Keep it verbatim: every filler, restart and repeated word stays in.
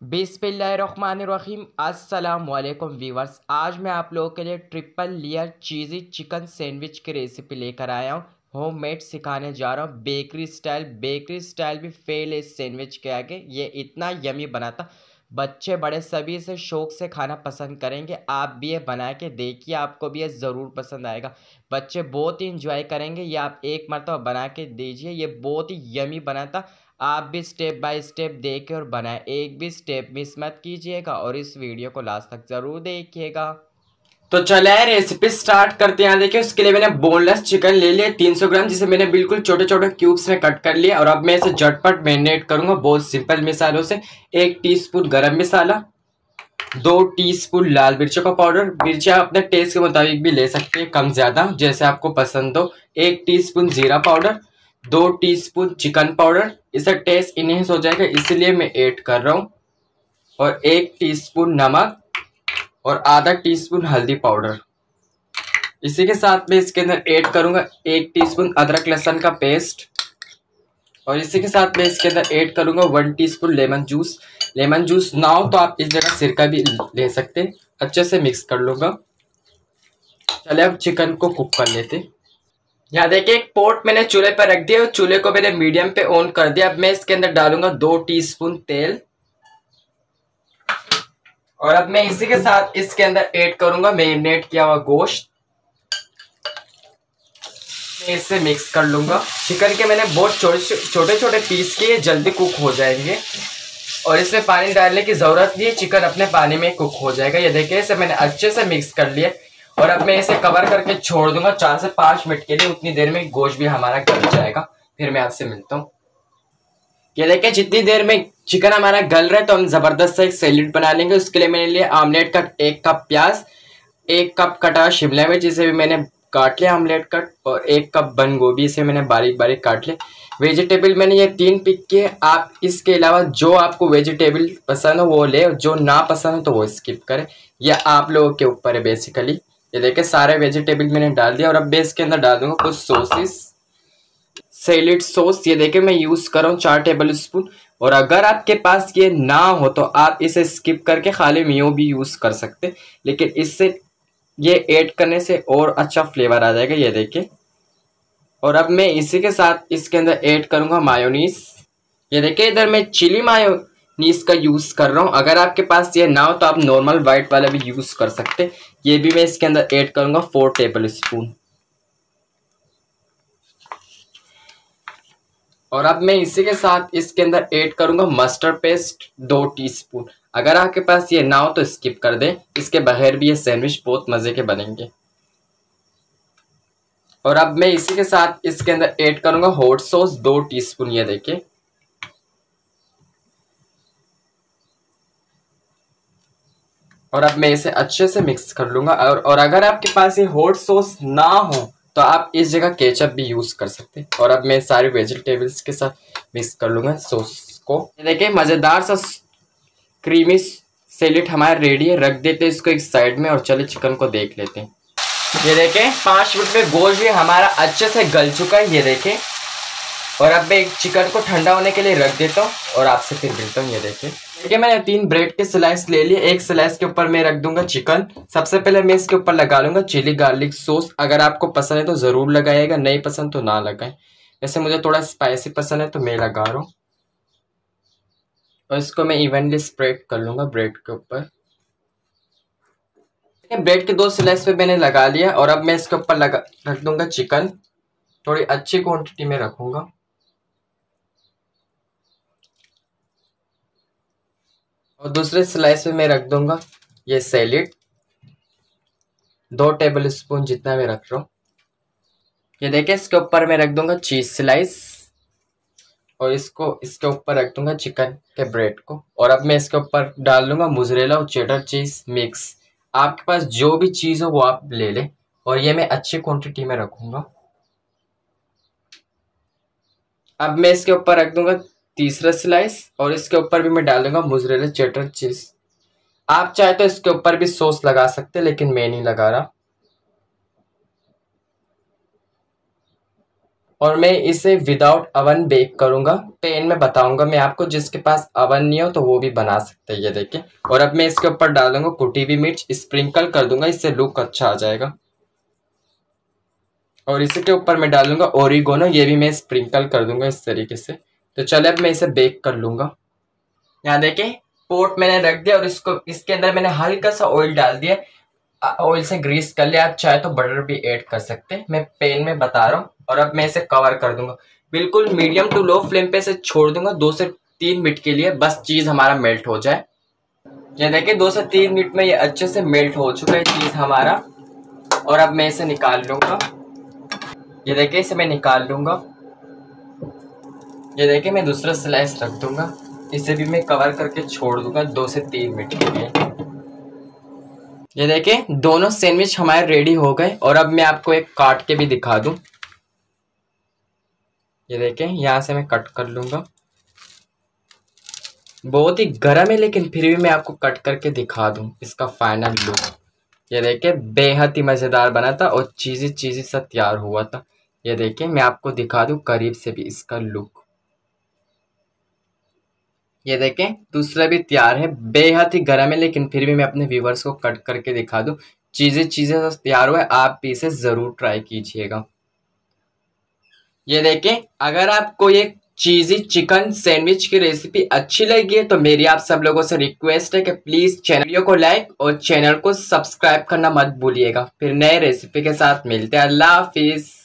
बिस्मिल्लाहिर्रहमानिर्रहीम अस्सलाम वालेकुम व्यूवर्स। आज मैं आप लोगों के लिए triple layer cheesy chicken sandwich की रेसिपी लेकर आया हूँ। होममेड सिखाने जा रहा हूँ, बेकरी स्टाइल। बेकरी स्टाइल भी फेल है इस सैंडविच के आगे। ये इतना यमी बनाता, बच्चे बड़े सभी इसे शौक से खाना पसंद करेंगे। आप भी ये बना के देखिए, आपको भी ये ज़रूर पसंद आएगा। बच्चे बहुत ही इंजॉय करेंगे। ये आप एक मरतबा बना के दीजिए, ये बहुत ही यमी बनाता। आप भी स्टेप बाय स्टेप देखें और बनाएं, एक भी स्टेप मिस मत कीजिएगा और इस वीडियो को लास्ट तक ज़रूर देखिएगा। तो चले रेसिपी स्टार्ट करते हैं। यहाँ देखिए, उसके लिए मैंने बोनलेस चिकन ले लिया तीन सौ ग्राम, जिसे मैंने बिल्कुल छोटे छोटे क्यूब्स में कट कर लिया। और अब मैं इसे झटपट मैरिनेट करूंगा बहुत सिंपल मसालों से। एक टीस्पून गरम मसाला, दो टीस्पून लाल मिर्चों का पाउडर, मिर्चा अपने टेस्ट के मुताबिक भी ले सकते हैं, कम ज़्यादा जैसे आपको पसंद हो। एक टीस्पून जीरा पाउडर, दो टीस्पून चिकन पाउडर, इससे टेस्ट इनहेंस हो जाएगा इसलिए मैं ऐड कर रहा हूँ। और एक टीस्पून नमक और आधा टीस्पून हल्दी पाउडर। इसी के साथ मैं इसके अंदर ऐड करूंगा एक टीस्पून अदरक लहसुन का पेस्ट। और इसी के साथ मैं इसके अंदर ऐड करूंगा one teaspoon lemon juice. Lemon juice ना हो तो आप इस जगह सिरका भी ले सकते हैं। अच्छे से मिक्स कर लूंगा। चले अब चिकन को कुक कर लेते। यहाँ देखिए, एक पोट मैंने चूल्हे पर रख दिया और चूल्हे को मैंने मीडियम पे ऑन कर दिया। अब मैं इसके अंदर डालूंगा दो टीस्पून तेल। और अब मैं इसी के साथ इसके अंदर ऐड करूंगा मैरिनेट किया हुआ गोश्त। मैं इसे मिक्स कर लूंगा। चिकन के मैंने बहुत छोटे छोटे छोटे पीस किए, जल्दी कुक हो जाएंगे और इसमें पानी डालने की जरूरत नहीं है, चिकन अपने पानी में कुक हो जाएगा। ये देखिए, इसे मैंने अच्छे से मिक्स कर लिया और अब मैं इसे कवर करके छोड़ दूंगा चार से पांच मिनट के लिए। उतनी देर में गोश्त भी हमारा गल जाएगा। फिर मैं आपसे मिलता हूँ। ये देखिए, जितनी देर में चिकन हमारा गल रहा है तो हम जबरदस्त सा एक सैलेड बना लेंगे। उसके लिए मैंने लिया आमलेट कट एक कप प्याज, एक कप कटा शिमला मिर्च जिसे भी मैंने काट लिया आमलेट कट, और एक कप बंद गोभी इसे मैंने बारीक बारीक काट लिया। वेजिटेबल मैंने ये तीन पिक किए। आप इसके अलावा जो आपको वेजिटेबल पसंद हो वो ले, जो ना पसंद हो तो वो स्किप करें। यह आप लोगों के ऊपर है बेसिकली। ये देखिए, सारे वेजिटेबल मैंने डाल दिया और अब मैं इसके अंदर डाल दूंगा कुछ सॉसेस। सैलेड सॉस ये देखिए मैं यूज कर रहा हूँ चार टेबल स्पून। और अगर आपके पास ये ना हो तो आप इसे स्किप करके खाली मियो भी यूज कर सकते, लेकिन इससे ये ऐड करने से और अच्छा फ्लेवर आ जाएगा। ये देखिए, और अब मैं इसी के साथ इसके अंदर ऐड करूंगा मायोनीज। ये देखिए, इधर मैं चिली मायोनीज का यूज कर रहा हूँ। अगर आपके पास ये ना हो तो आप नॉर्मल वाइट वाला भी यूज कर सकते। ये भी मैं इसके अंदर ऐड करूंगा फोर टेबल स्पून। और अब मैं इसी के साथ इसके अंदर ऐड करूंगा मस्टर्ड पेस्ट दो टीस्पून। अगर आपके पास ये ना हो तो स्किप कर दें, इसके बगैर भी ये सैंडविच बहुत मजे के बनेंगे। और अब मैं इसी के साथ इसके अंदर ऐड करूंगा हॉट सॉस दो टीस्पून। ये देखिए, और अब मैं इसे अच्छे से मिक्स कर लूंगा। और, और अगर आपके पास ये हॉट सॉस ना हो तो आप इस जगह केचप भी यूज कर सकते हैं। और अब मैं सारे वेजिटेबल्स के साथ मिक्स कर लूंगा सॉस को। देखिए, मजेदार सा क्रीमी सैलेड हमारा रेडी है। रख देते हैं इसको एक साइड में और चले चिकन को देख लेते हैं। ये देखें, पांच मिनट में गोश्त भी हमारा अच्छे से गल चुका है। ये देखें, और अब मैं चिकन को ठंडा होने के लिए रख देता हूँ और आपसे फिर मिलता हूँ। ये देखें, देखिए मैंने तीन ब्रेड के स्लाइस ले लिए। एक स्लाइस के ऊपर मैं रख दूंगा चिकन। सबसे पहले मैं इसके ऊपर लगा लूंगा चिली गार्लिक सॉस। अगर आपको पसंद है तो जरूर लगाइएगा, नहीं पसंद तो ना लगाएं। वैसे मुझे थोड़ा स्पाइसी पसंद है तो मैं लगा रहा हूँ। और इसको मैं इवनली स्प्रेड कर लूंगा ब्रेड के ऊपर। ब्रेड के दो स्लाइस पे मैंने लगा लिया और अब मैं इसके ऊपर लगा रख दूंगा चिकन। थोड़ी अच्छी क्वांटिटी में रखूंगा। और दूसरे स्लाइस में मैं रख दूंगा ये सैलेड, दो टेबल स्पून जितना मैं रख रहा हूँ। ये देखिए, इसके ऊपर मैं रख दूंगा चीज स्लाइस और इसको इसके ऊपर रख दूंगा चिकन के ब्रेड को। और अब मैं इसके ऊपर डाल दूंगा मोज़रेला और चेडर चीज मिक्स। आपके पास जो भी चीज हो वो आप ले लें। और ये मैं अच्छी क्वांटिटी में रखूंगा। अब मैं इसके ऊपर रख दूंगा तीसरा स्लाइस और इसके ऊपर भी मैं डाल दूंगा मोज़रेला चेडर चीज। आप चाहे तो इसके ऊपर भी सॉस लगा सकते हैं, लेकिन मैं नहीं लगा रहा। और मैं इसे विदाउट अवन बेक करूंगा। पेन में बताऊंगा मैं आपको, जिसके पास अवन नहीं हो तो वो भी बना सकते हैं। ये देखिए, और अब मैं इसके ऊपर डाल दूंगा कुटी हुई मिर्च, स्प्रिंकल कर दूंगा, इससे लुक अच्छा आ जाएगा। और इसी के ऊपर मैं डालूंगा ओरिगोनो, ये भी मैं स्प्रिंकल कर दूंगा इस तरीके से। तो चले अब मैं इसे बेक कर लूंगा। यहाँ देखिए पोट मैंने रख दिया और इसको इसके अंदर मैंने हल्का सा ऑयल डाल दिया, ऑयल से ग्रीस कर लिया। आप चाहे तो बटर भी ऐड कर सकते हैं, मैं पैन में बता रहा हूँ। और अब मैं इसे कवर कर दूंगा, बिल्कुल मीडियम टू लो फ्लेम पे इसे छोड़ दूंगा दो से तीन मिनट के लिए, बस चीज हमारा मेल्ट हो जाए। ये देखिए दो से तीन मिनट में ये अच्छे से मेल्ट हो चुका है चीज हमारा। और अब मैं इसे निकाल लूंगा। ये देखिए इसे मैं निकाल लूंगा। ये देखिए मैं दूसरा स्लाइस रख दूंगा, इसे भी मैं कवर करके छोड़ दूंगा दो से तीन मिनट के लिए। ये देखिए दोनों सैंडविच हमारे रेडी हो गए। और अब मैं आपको एक काट के भी दिखा दूं। ये देखिए यहाँ से मैं कट कर लूंगा। बहुत ही गर्म है लेकिन फिर भी मैं आपको कट करके दिखा दूं इसका फाइनल लुक। ये देखिए बेहद ही मजेदार बना था और चीजी चीजी सा तैयार हुआ था। ये देखिए मैं आपको दिखा दूं करीब से भी इसका लुक। ये देखें दूसरा भी तैयार है, बेहद ही गर्म है लेकिन फिर भी मैं अपने व्यूवर्स को कट करके दिखा दूं। चीजें चीजें तैयार हुआ है, आप भी इसे जरूर ट्राई कीजिएगा। ये देखें अगर आपको ये चीजी चिकन सैंडविच की रेसिपी अच्छी लगी है तो मेरी आप सब लोगों से रिक्वेस्ट है कि प्लीज चैनल को लाइक और चैनल को सब्सक्राइब करना मत भूलिएगा। फिर नए रेसिपी के साथ मिलते हैं। अल्लाह हाफिज।